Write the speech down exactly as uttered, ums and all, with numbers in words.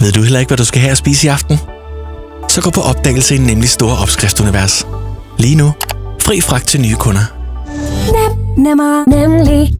Ved du heller ikke, hvad du skal have at spise i aften? Så gå på opdagelse i Nemlig store opskriftunivers. Lige nu, fri fragt til nye kunder. Nem, nemmer, nemlig.